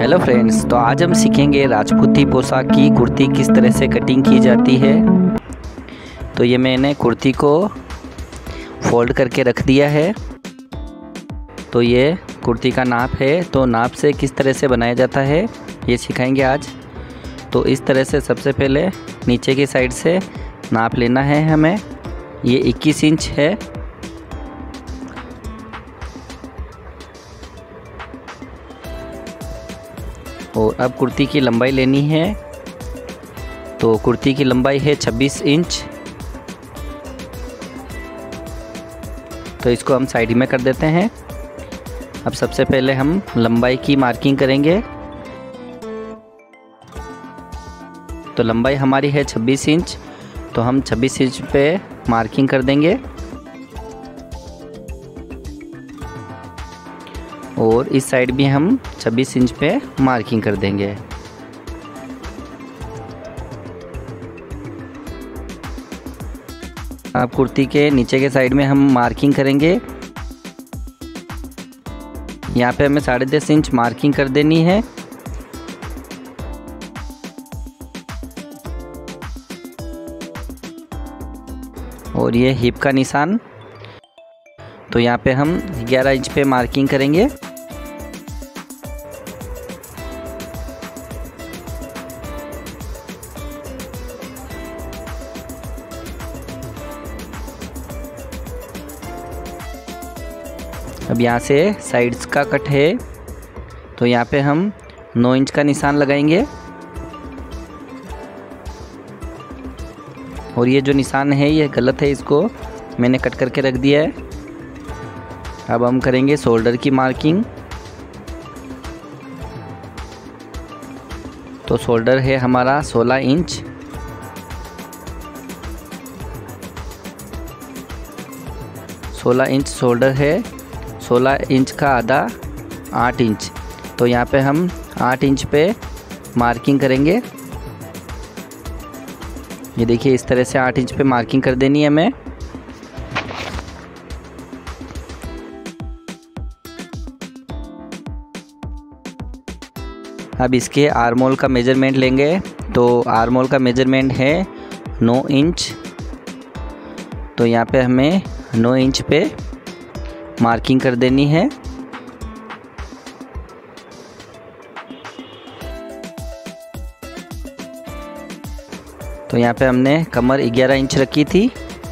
Hello friends, तो आज हम सीखेंगे राजपूती पोशाक की कुर्ती किस तरह से कटिंग की जाती है। तो ये मैंने कुर्ती को फोल्ड करके रख दिया है। तो ये कुर्ती का नाप है, तो नाप से किस तरह से बनाया जाता है ये सिखाएंगे आज। तो इस तरह से सबसे पहले नीचे की साइड से नाप लेना है हमें। ये 21 इंच है। और अब कुर्ती की लंबाई लेनी है। तो कुर्ती की लंबाई है 26 इंच। तो इसको हम साइड में कर देते हैं। अब सबसे पहले हम लंबाई की मार्किंग करेंगे। तो लंबाई हमारी है 26 इंच, तो हम 26 इंच पे मार्किंग कर देंगे। और इस साइड भी हम 26 इंच पे मार्किंग कर देंगे। अब कुर्ती के नीचे के साइड में हम मार्किंग करेंगे। यहाँ पे हमें 10.5 इंच मार्किंग कर देनी है। और ये हिप का निशान, तो यहाँ पे हम 11 इंच पे मार्किंग करेंगे। अब यहाँ से साइड्स का कट है, तो यहाँ पे हम 9 इंच का निशान लगाएंगे। और ये जो निशान है ये गलत है, इसको मैंने कट करके रख दिया है। अब हम करेंगे शोल्डर की मार्किंग। तो शोल्डर है हमारा 16 इंच। शोल्डर है। 16 इंच का आधा 8 इंच। तो यहाँ पे हम 8 इंच पे मार्किंग करेंगे। ये देखिए, इस तरह से 8 इंच पे मार्किंग कर देनी है हमें। अब इसके आर्मोल का मेजरमेंट लेंगे। तो आर्मोल का मेजरमेंट है 9 इंच। तो यहाँ पे हमें 9 इंच पे मार्किंग कर देनी है। तो यहाँ पे हमने कमर 11 इंच रखी थी।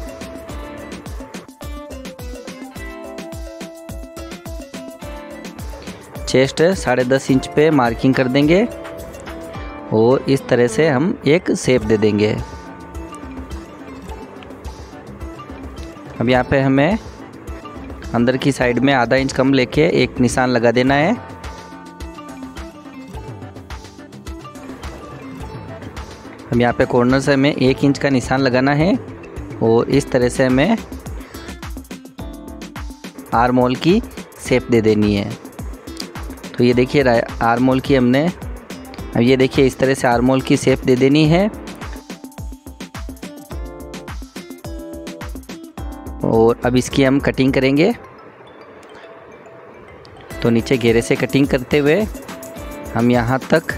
चेस्ट 10.5 इंच पे मार्किंग कर देंगे। और इस तरह से हम एक शेप दे देंगे। अब यहाँ पे हमें अंदर की साइड में आधा इंच कम लेके एक निशान लगा देना है। अब यहाँ पे कॉर्नर से हमें 1 इंच का निशान लगाना है। और इस तरह से हमें आर्मोल की शेप दे देनी है। तो ये देखिए आर्मोल की हमने, अब ये देखिए इस तरह से आर्मोल की शेप दे देनी है। और अब इसकी हम कटिंग करेंगे। तो नीचे घेरे से कटिंग करते हुए हम यहाँ तक,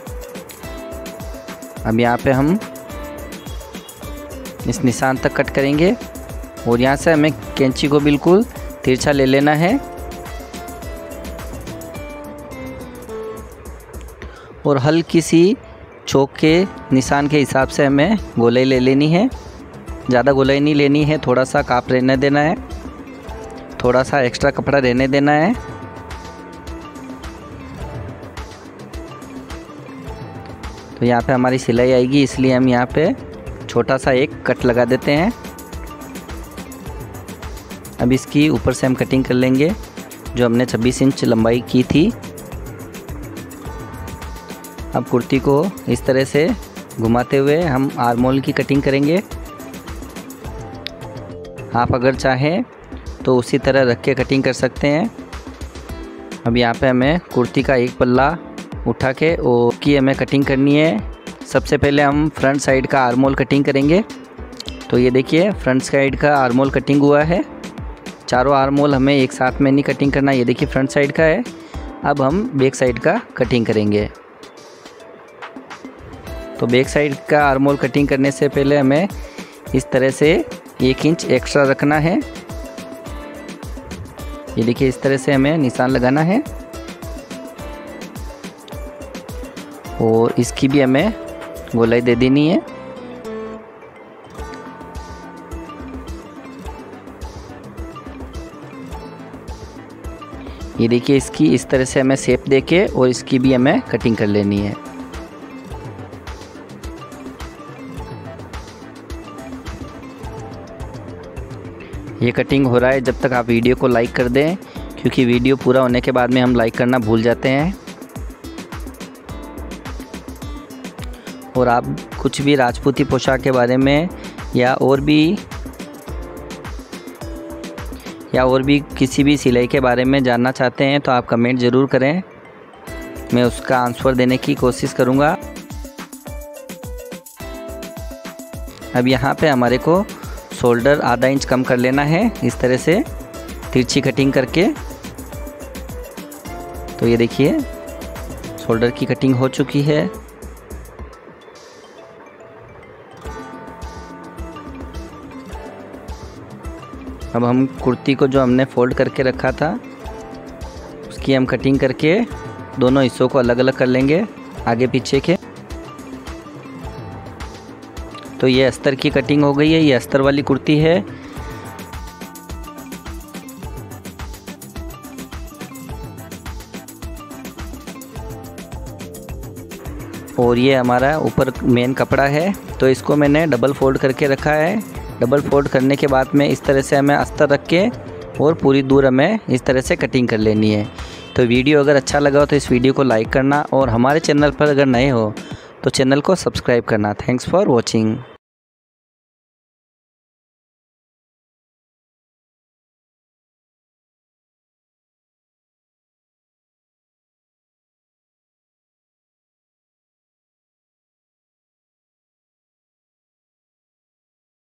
अब यहाँ पे हम इस निशान तक कट करेंगे। और यहाँ से हमें कैंची को बिल्कुल तिरछा ले लेना है। और हल्की सी चौक के निशान के हिसाब से हमें गोलाई ले लेनी है। ज़्यादा गोलाई नहीं लेनी है, थोड़ा सा काप रहने देना है, थोड़ा सा एक्स्ट्रा कपड़ा रहने देना है। तो यहाँ पे हमारी सिलाई आएगी, इसलिए हम यहाँ पे छोटा सा एक कट लगा देते हैं। अब इसकी ऊपर से हम कटिंग कर लेंगे, जो हमने 26 इंच लंबाई की थी। अब कुर्ती को इस तरह से घुमाते हुए हम आर्मोल की कटिंग करेंगे। आप अगर चाहें तो उसी तरह रख के कटिंग कर सकते हैं। अब यहाँ पे हमें कुर्ती का एक पल्ला उठा के और की हमें कटिंग करनी है। सबसे पहले हम फ्रंट साइड का आर्मोल कटिंग करेंगे। तो ये देखिए फ्रंट साइड का आर्मोल कटिंग हुआ है। चारों आर्मोल हमें एक साथ में नहीं कटिंग करना। ये देखिए फ्रंट साइड का है, अब हम बैक साइड का कटिंग करेंगे। तो बैक साइड का आर्म होल कटिंग करने से पहले हमें इस तरह से 1 इंच एक्स्ट्रा रखना है। ये देखिए, इस तरह से हमें निशान लगाना है और इसकी भी हमें गोलाई दे देनी है। ये देखिए, इसकी इस तरह से हमें शेप देके और इसकी भी हमें कटिंग कर लेनी है। ये कटिंग हो रहा है जब तक आप वीडियो को लाइक कर दें, क्योंकि वीडियो पूरा होने के बाद में हम लाइक करना भूल जाते हैं। और आप कुछ भी राजपूती पोशाक के बारे में या और भी किसी भी सिलाई के बारे में जानना चाहते हैं तो आप कमेंट ज़रूर करें, मैं उसका आंसर देने की कोशिश करूँगा। अब यहाँ पे हमारे को शोल्डर आधा इंच कम कर लेना है, इस तरह से तिरछी कटिंग करके। तो ये देखिए, शोल्डर की कटिंग हो चुकी है। अब हम कुर्ती को जो हमने फोल्ड करके रखा था उसकी हम कटिंग करके दोनों हिस्सों को अलग अलग कर लेंगे, आगे पीछे के। तो ये अस्तर की कटिंग हो गई है, ये अस्तर वाली कुर्ती है। और ये हमारा ऊपर मेन कपड़ा है, तो इसको मैंने डबल फोल्ड करके रखा है। डबल फोल्ड करने के बाद में इस तरह से हमें अस्तर रख के और पूरी दूर हमें इस तरह से कटिंग कर लेनी है। तो वीडियो अगर अच्छा लगा हो तो इस वीडियो को लाइक करना और हमारे चैनल पर अगर नए हो तो चैनल को सब्सक्राइब करना। Thanks for watching.